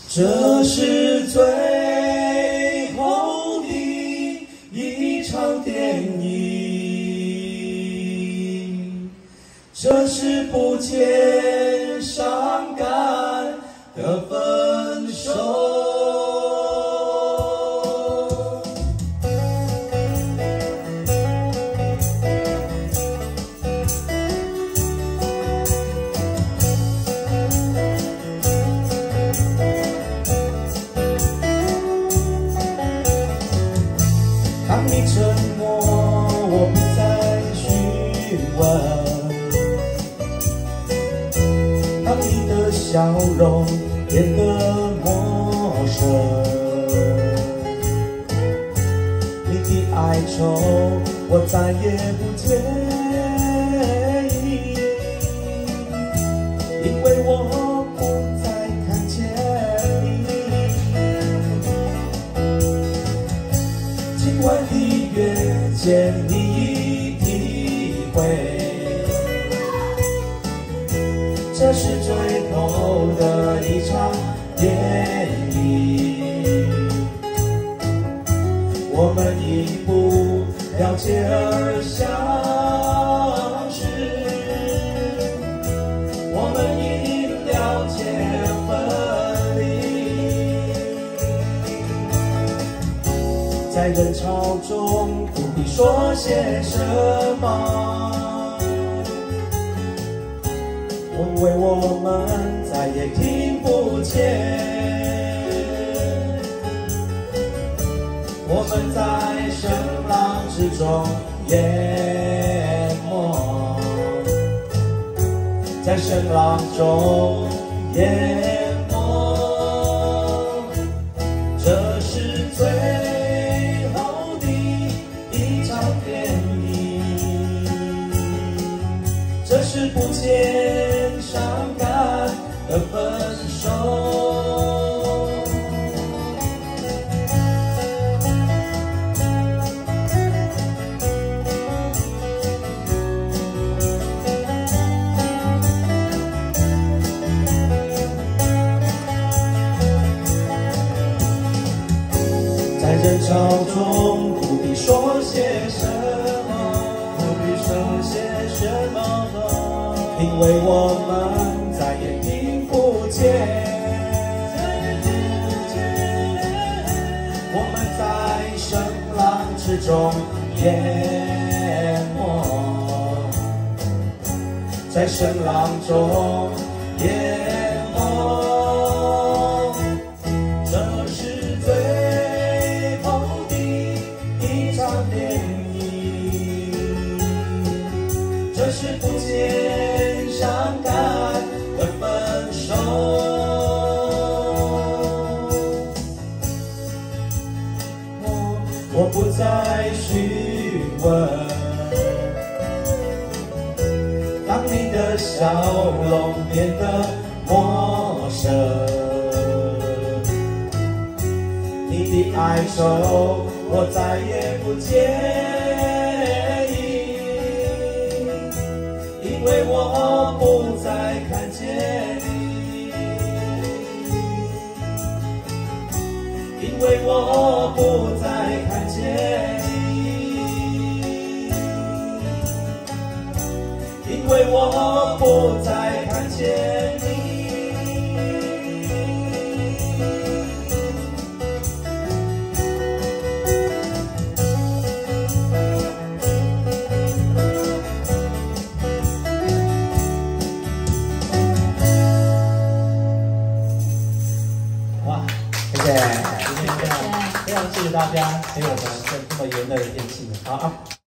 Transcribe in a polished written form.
这是最后的一场电影，这是不见伤感的分手。当你沉默，我不再询问；当你的笑容变得陌生，你的哀愁我再也不介意，因为我不再看见你。今晚的月见你已体会，这是最后的一场电影。我们一不了解而相识，我们已了解分离。在人潮中不必说些什么，因为我们再也听不见。我们在声浪之中淹没，在声浪中淹没，这是最后的一场电影，这是不见伤感的分手。在人潮中不必说些什么，不必说些什么，因为我们再也听不见。我们在声浪之中淹没，在声浪中淹没，这是最后的一场电影，这是不见伤感的分手。我不再询问，当你的笑容变得陌生，你的哀愁我再也不介意，因为我不再看见你，因为我不再看见你，因为我不再看见你。哇，谢谢，非常谢谢大家陪我们在这么炎热的天气。好啊。